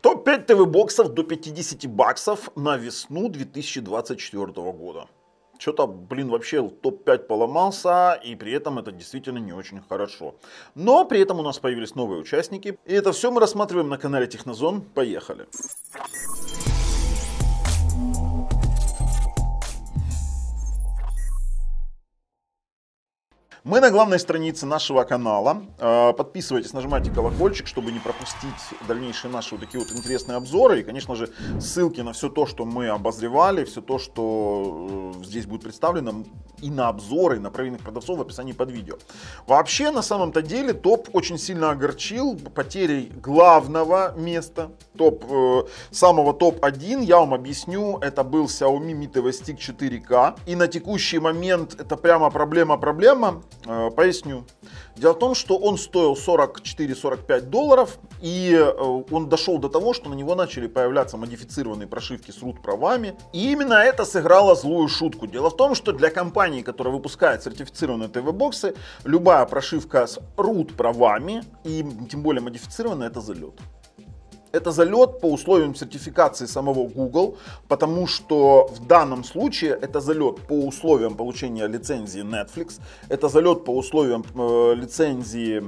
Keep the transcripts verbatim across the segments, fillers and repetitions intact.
топ пять ТВ-боксов до пятидесяти баксов на весну две тысячи двадцать четвёртого года. Что-то, блин, вообще топ пять поломался, и при этом это действительно не очень хорошо. Но при этом у нас появились новые участники, и это все мы рассматриваем на канале Технозон. Поехали! Мы на главной странице нашего канала. Подписывайтесь, нажимайте колокольчик, чтобы не пропустить дальнейшие наши вот такие вот интересные обзоры. И, конечно же, ссылки на все то, что мы обозревали, все то, что здесь будет представлено, и на обзоры, и на проверенных продавцов в описании под видео. Вообще, на самом-то деле, топ очень сильно огорчил потерей главного места. Топ, э, самого топ один, я вам объясню, это был Xiaomi Mi ти ви Stick четыре ка. И на текущий момент это прямо проблема-проблема. Поясню. Дело в том, что он стоил сорок четыре — сорок пять долларов, и он дошел до того, что на него начали появляться модифицированные прошивки с рут правами. И именно это сыграло злую шутку. Дело в том, что для компании, которая выпускает сертифицированные ТВ-боксы, любая прошивка с рут правами, и тем более модифицированная, это залет. Это залет по условиям сертификации самого Google, потому что в данном случае это залет по условиям получения лицензии Netflix, это залет по условиям э, лицензии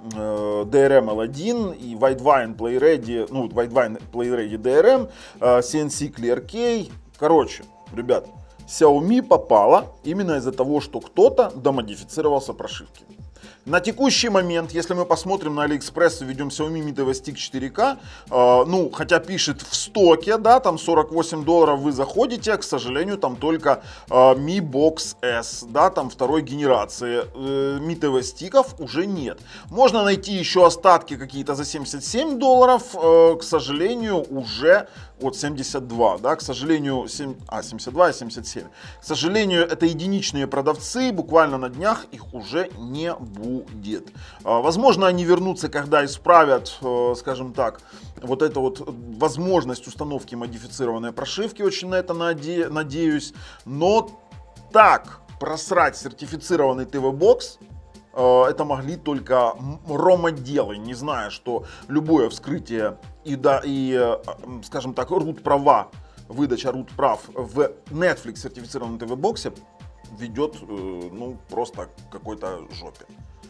э, ди ар эм эл один и Widevine PlayReady, ну, Widevine PlayReady ди ар эм, э, си эн си ClearK. Короче, ребят, Xiaomi попала именно из-за того, что кто-то домодифицировался прошивки. На текущий момент, если мы посмотрим на AliExpress и введем Xiaomi Mi ти ви Stick четыре ка, э, ну, хотя пишет в стоке, да, там сорок восемь долларов вы заходите, к сожалению, там только э, Mi Box S, да, там второй генерации. Э, Mi ти ви стиков уже нет. Можно найти еще остатки какие-то за семьдесят семь долларов, э, к сожалению, уже вот семьдесят два, да, к сожалению, семь, а, семьдесят два и семьдесят семь. К сожалению, это единичные продавцы, буквально на днях их уже не будет. Возможно, они вернутся, когда исправят, скажем так, вот эту вот возможность установки модифицированной прошивки, очень на это наде- надеюсь. Но так просрать сертифицированный ТВ-бокс, это могли только ромоделы, не зная, что любое вскрытие и, да, и скажем так, рут права, выдача рут прав в Netflix сертифицированном ТВ-боксе ведет, ну, просто к какой-то жопе.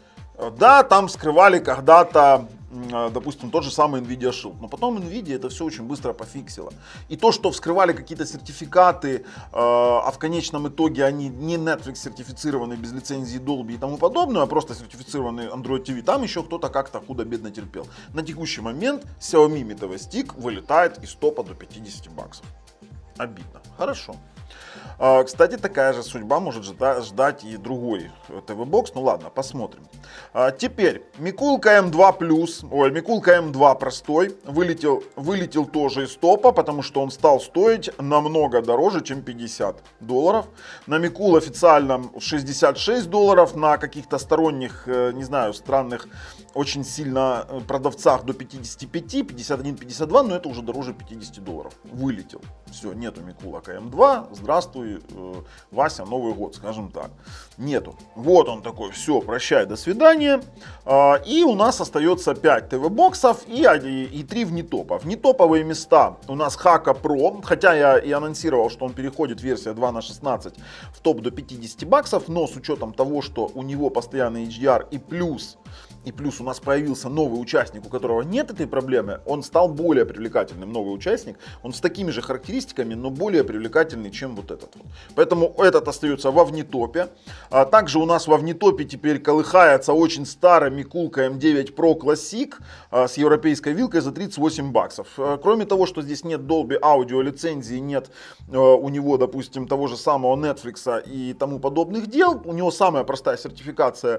Да, там скрывали когда-то, допустим, тот же самый NVIDIA Shield, но потом NVIDIA это все очень быстро пофиксила. И то, что вскрывали какие-то сертификаты, а в конечном итоге они не Netflix сертифицированные без лицензии Dolby и тому подобное, а просто сертифицированный Android ти ви, там еще кто-то как-то худо-бедно терпел. На текущий момент Xiaomi Mi ти ви Stick вылетает из топа до пятидесяти баксов. Обидно. Хорошо. Кстати, такая же судьба может ждать и другой ТВ-бокс. Ну ладно, посмотрим. Теперь Микулка эм два плюс, ой, Микулка эм два простой вылетел, вылетел тоже из топа, потому что он стал стоить намного дороже, чем пятьдесят долларов. На Микул официальном шестьдесят шесть долларов, на каких-то сторонних, не знаю, странных, очень сильно продавцах до пятидесяти пяти, пятьдесят один — пятьдесят два, но это уже дороже пятидесяти долларов. Вылетел. Все, нету Микулка эм два. Здравствуй, Вася, Новый год, скажем так. Нету. Вот он такой, все, прощай, до свидания. И у нас остается пять ТВ-боксов и, и три внетопа. Внетоповые места у нас Хака Pro, хотя я и анонсировал, что он переходит, версия два на шестнадцать, в топ до пятидесяти баксов, но с учетом того, что у него постоянный эйч ди ар и плюс, и плюс у нас появился новый участник, у которого нет этой проблемы, он стал более привлекательным, новый участник, он с такими же характеристиками, но более привлекательный, чем вот этот вот. Поэтому этот остается во внетопе. А также у нас во внетопе теперь колыхается очень старый Микулка эм девять Pro Classic а, с европейской вилкой за тридцать восемь баксов. А, кроме того, что здесь нет Dolby Audio лицензии, нет а, у него, допустим, того же самого Netflix и тому подобных дел, у него самая простая сертификация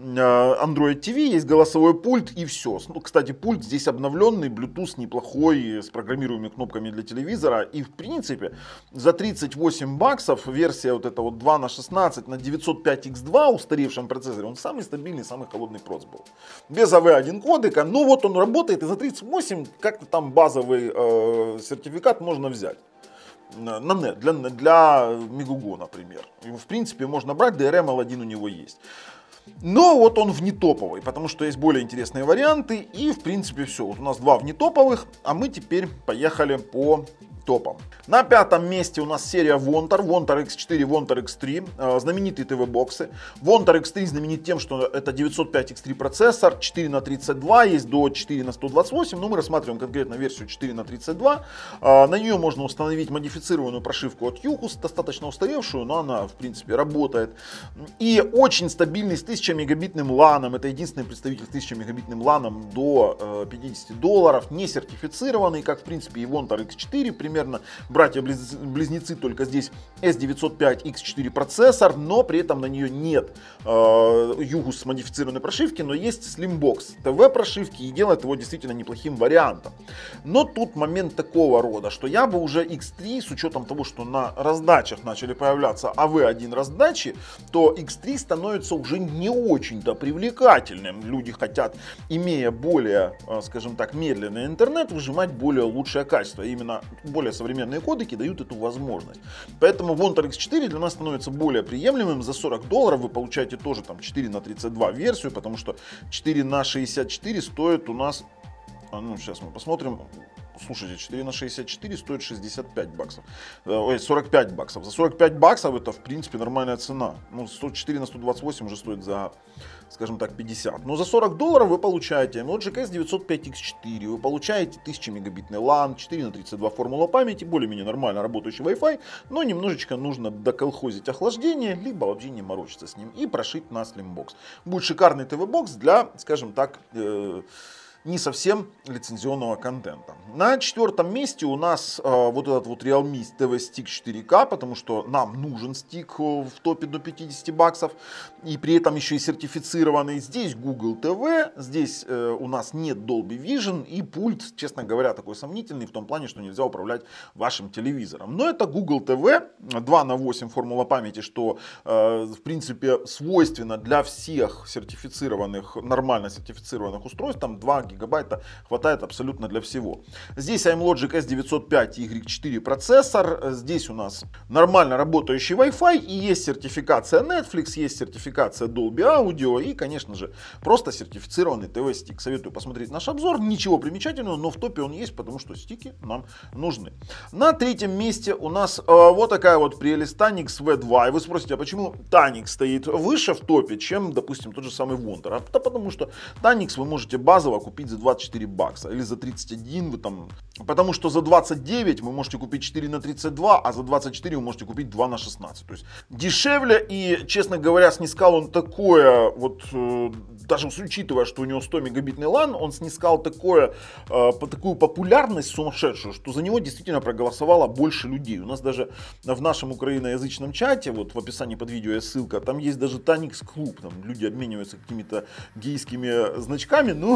а, Android ти ви, есть голосовой пульт и все. Ну, кстати, пульт здесь обновленный, Bluetooth неплохой, с программируемыми кнопками для телевизора. И в принципе за тридцать восемь баксов версия вот эта вот два на шестнадцать на девятьсот пять икс два устаревшем процессоре, он самый стабильный, самый холодный проц был. Без а вэ один кодека, но вот он работает, и за тридцать восемь как-то там базовый э, сертификат можно взять. На нет, для, для Мегуго, например. И, в принципе, можно брать, ди ар эм эл один у него есть. Но вот он внетоповый, потому что есть более интересные варианты. И в принципе все. Вот у нас два внетоповых, а мы теперь поехали по топом. На пятом месте у нас серия Vontar, Vontar икс четыре, Vontar икс три, э, знаменитые ТВ-боксы. Vontar икс три знаменит тем, что это девятьсот пять икс три процессор, четыре на тридцать два, есть до четыре на сто двадцать восемь, но мы рассматриваем конкретно версию четыре на тридцать два. Э, на нее можно установить модифицированную прошивку от Югус, достаточно устаревшую, но она в принципе работает. И очень стабильный с тысяча мегабитным ланом, это единственный представитель с тысяча мегабитным ланом до э, пятидесяти долларов, не сертифицированный, как в принципе и Vontar икс четыре, примерно братья-близнецы, только здесь эс девятьсот пять икс четыре процессор, но при этом на нее нет э, Югус модифицированной прошивки, но есть Slimbox ТВ прошивки, и делает его действительно неплохим вариантом. Но тут момент такого рода, что я бы уже икс три, с учетом того, что на раздачах начали появляться эй ви один раздачи, то икс три становится уже не очень-то привлекательным. Люди хотят, имея более, скажем так, медленный интернет, выжимать более лучшее качество. Именно более современные кодеки дают эту возможность. Поэтому Vontar икс четыре для нас становится более приемлемым. За сорок долларов вы получаете тоже там четыре на тридцать два версию, потому что четыре на шестьдесят четыре стоит у нас, а ну сейчас мы посмотрим. Слушайте, четыре на шестьдесят четыре стоит шестьдесят пять баксов. Ой, сорок пять баксов. За сорок пять баксов это, в принципе, нормальная цена. Ну, четыре на сто двадцать восемь уже стоит за, скажем так, пятьдесят. Но за сорок долларов вы получаете Logic эс девятьсот пять икс четыре, вы получаете тысяча мегабитный лан, четыре на тридцать два формула памяти, более-менее нормально работающий Wi-Fi, но немножечко нужно доколхозить охлаждение, либо вообще не морочиться с ним и прошить на Slimbox. Будет шикарный ТВ-бокс для, скажем так, э не совсем лицензионного контента. На четвертом месте у нас э, вот этот вот Realme ти ви Stick четыре ка, потому что нам нужен стик в топе до пятидесяти баксов, и при этом еще и сертифицированный. Здесь Google ти ви, здесь э, у нас нет Dolby Vision, и пульт, честно говоря, такой сомнительный в том плане, что нельзя управлять вашим телевизором. Но это Google ти ви, два на восемь формула памяти, что э, в принципе свойственно для всех сертифицированных, нормально сертифицированных устройств, там два гигабайта хватает абсолютно для всего. Здесь Logic эс девятьсот пять икс четыре процессор, здесь у нас нормально работающий Wi-Fi, и есть сертификация Netflix, есть сертификация Dolby Audio и, конечно же, просто сертифицированный ти ви-стик. Советую посмотреть наш обзор, ничего примечательного, но в топе он есть, потому что стики нам нужны. На третьем месте у нас э, вот такая вот прелесть Tanix ви два, и вы спросите, а почему Tanix стоит выше в топе, чем, допустим, тот же самый Vontar? А потому что Tanix вы можете базово купить за двадцать четыре бакса или за тридцать один, вы там, потому что за двадцать девять вы можете купить четыре на тридцать два, а за двадцать четыре вы можете купить два на шестнадцать. То есть дешевле, и, честно говоря, снискал он такое, вот э, даже учитывая, что у него сто мегабитный лан, он снискал такое, э, такую популярность сумасшедшую, что за него действительно проголосовало больше людей. У нас даже в нашем украиноязычном чате, вот в описании под видео есть ссылка, там есть даже Tanix клуб, там люди обмениваются какими-то гейскими значками, ну...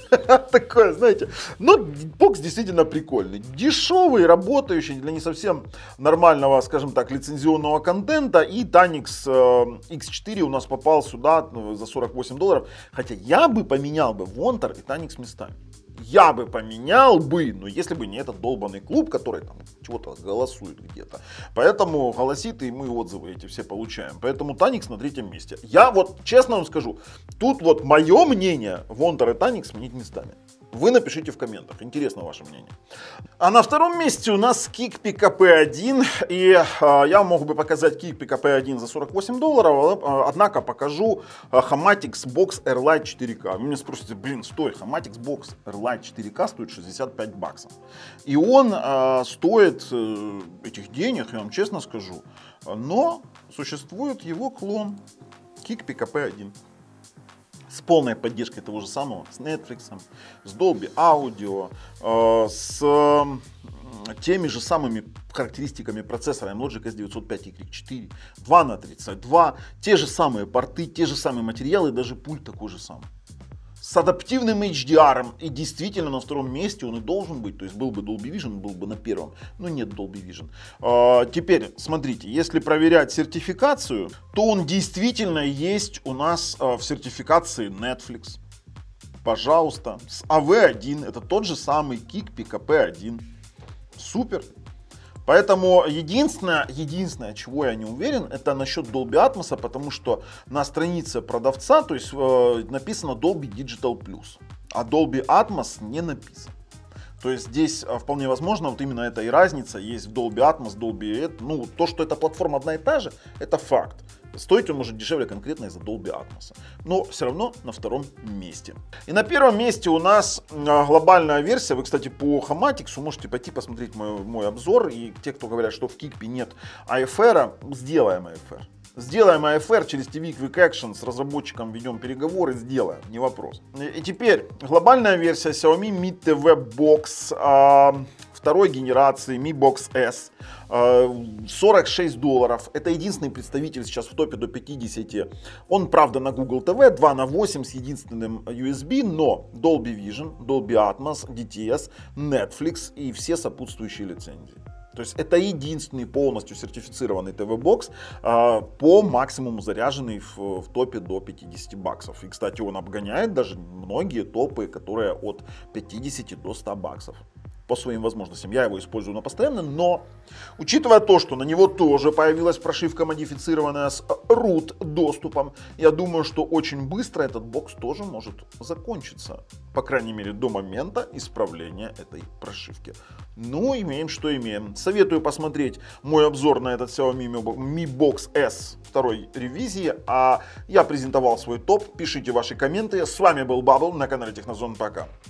Такое, знаете, но бокс действительно прикольный, дешевый, работающий для не совсем нормального, скажем так, лицензионного контента, и Tanix э, икс четыре у нас попал сюда за сорок восемь долларов, хотя я бы поменял бы Vontar и Tanix местами. Я бы поменял бы, но если бы не этот долбанный клуб, который там чего-то голосует где-то. Поэтому голосит, и мы отзывы эти все получаем. Поэтому Tanix на третьем месте. Я вот честно вам скажу, тут вот мое мнение, Vontar и Tanix сменить местами. Вы напишите в комментах, интересно ваше мнение. А на втором месте у нас Kik пи ка пи один. И э, я мог бы показать Kik пи ка пи один за сорок восемь долларов, э, однако покажу э, Hamatix Box Airlight четыре ка. Вы меня спросите, блин, стой, Hamatix Box Airlight четыре ка стоит шестьдесят пять баксов. И он э, стоит э, этих денег, я вам честно скажу. Но существует его клон Kik пи ка пи один. С полной поддержкой того же самого, с Netflix, с Dolby Audio, э, с э, теми же самыми характеристиками процессора Logic эс девятьсот пять икс четыре, два на тридцать два, те же самые порты, те же самые материалы, даже пульт такой же самый. С адаптивным эйч ди ар, и действительно на втором месте он и должен быть, то есть был бы Dolby Vision, был бы на первом, но нет Dolby Vision. А, теперь, смотрите, если проверять сертификацию, то он действительно есть у нас а, в сертификации Netflix. Пожалуйста, с эй ви один, это тот же самый Kik пи ка пи один. Супер. Поэтому единственное, единственное, чего я не уверен, это насчет Dolby Atmos, потому что на странице продавца, то есть э, написано Dolby Digital Plus, а Dolby Atmos не написано. То есть здесь вполне возможно, вот именно эта и разница есть в Dolby Atmos, Dolby, ну то, что эта платформа одна и та же, это факт. Стоить он может дешевле конкретно из-за Dolby Atmos, но все равно на втором месте. И на первом месте у нас глобальная версия. Вы, кстати, по Hamatix можете пойти посмотреть мой, мой обзор. И те, кто говорят, что в Kikpi нет эй эф эр, сделаем эй эф эр. Сделаем эй эф эр через ти ви Quick Action, с разработчиком ведем переговоры, сделаем, не вопрос. И, и теперь глобальная версия Xiaomi Mi ти ви Box э, второй генерации, Mi Box S, э, сорок шесть долларов. Это единственный представитель сейчас в топе до пятидесяти. Он, правда, на Google ти ви, два на восемь с единственным ю эс би, но Dolby Vision, Dolby Atmos, ди ти эс, Netflix и все сопутствующие лицензии. То есть это единственный полностью сертифицированный ти ви-бокс э, по максимуму заряженный в, в топе до пятидесяти баксов. И, кстати, он обгоняет даже многие топы, которые от пятидесяти до ста баксов. По своим возможностям. Я его использую на постоянно, но учитывая то, что на него тоже появилась прошивка модифицированная с root доступом, я думаю, что очень быстро этот бокс тоже может закончиться. По крайней мере, до момента исправления этой прошивки. Ну, имеем, что имеем. Советую посмотреть мой обзор на этот Xiaomi Mi Box S второй ревизии. А я презентовал свой топ. Пишите ваши комменты. С вами был Бабл на канале Технозон. Пока.